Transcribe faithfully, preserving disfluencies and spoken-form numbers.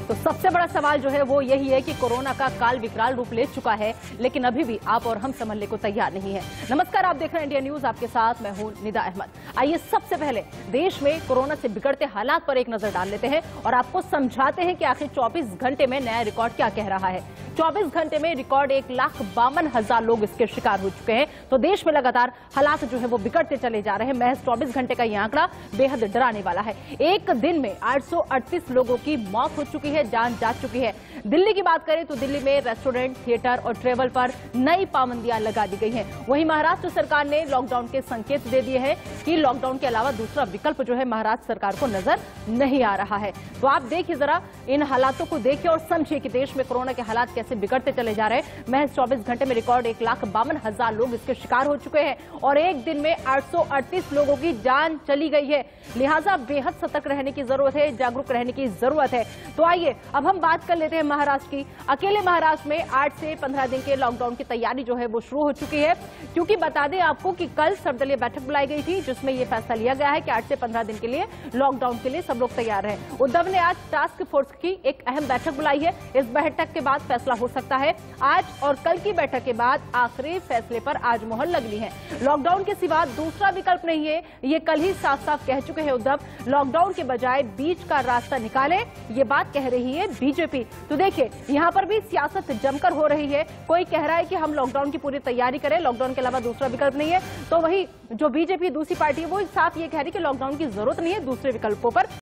तो सबसे बड़ा सवाल जो है वो यही है कि कोरोना का काल विकराल रूप ले चुका है, लेकिन अभी भी आप और हम संभलने को तैयार नहीं है। नमस्कार, आप देख रहे हैं इंडिया न्यूज, आपके साथ मैं हूं निदा अहमद। आइए सबसे पहले देश में कोरोना से बिगड़ते हालात पर एक नजर डाल लेते हैं और आपको समझाते हैं कि आखिर चौबीस घंटे में नया रिकॉर्ड क्या कह रहा है। चौबीस घंटे में रिकॉर्ड एक लाख बावन हजार लोग इसके शिकार हो चुके हैं। तो देश में लगातार हालात जो है वो बिगड़ते चले जा रहे हैं। महज चौबीस घंटे का यह आंकड़ा बेहद डराने वाला है। एक दिन में आठ सौ अड़तीस लोगों की मौत हो चुकी है, जान जा चुकी है। दिल्ली की बात करें तो दिल्ली में रेस्टोरेंट, थिएटर और ट्रेवल पर नई पाबंदियां लगा दी गई हैं। वहीं महाराष्ट्र सरकार ने लॉकडाउन के संकेत दे दिए हैं कि लॉकडाउन के अलावा दूसरा विकल्प जो है महाराष्ट्र सरकार को नजर नहीं आ रहा है। तो आप देखिए, जरा इन हालातों को देखिए और समझिए कि देश में कोरोना के हालात कैसे बिगड़ते चले जा रहे हैं। महज चौबीस घंटे में रिकॉर्ड एक लाख बावन हजार लोग इसके शिकार हो चुके हैं और एक दिन में आठ सौ अड़तीस लोगों की जान चली गई है। लिहाजा बेहद सतर्क रहने की जरूरत है, जागरूक रहने की जरूरत है। तो आइए अब हम बात कर लेते हैं महाराष्ट्र की। अकेले महाराष्ट्र में आठ से पंद्रह दिन के लॉकडाउन की तैयारी जो है वो शुरू हो चुकी है, क्योंकि बता दें आपको कि कल सर्वदलीय बैठक बुलाई गई थी जिसमें यह फैसला लिया गया है कि आठ से पंद्रह दिन के लिए लॉकडाउन के लिए सब लोग तैयार हैं। उद्धव ने आज टास्क फोर्स की एक अहम बैठक बुलाई है। इस बैठक के बाद फैसला हो सकता है। आज और कल की बैठक के बाद आखिरी फैसले पर आज मोहर लगनी है। लॉकडाउन के सिवा दूसरा विकल्प नहीं है, ये कल ही साफ साफ कह चुके हैं उद्धव। लॉकडाउन के बजाय बीच का रास्ता निकाले, ये बात कह रही है बीजेपी। तो देखिए, यहां पर भी सियासत जमकर हो रही है। कोई कह रहा है कि हम लॉकडाउन की पूरी तैयारी करें, लॉकडाउन के अलावा दूसरा विकल्प नहीं है। तो वही जो बीजेपी दूसरी पार्टी है वो साफ ये कह रही है कि लॉकडाउन की जरूरत नहीं है, दूसरे विकल्पों पर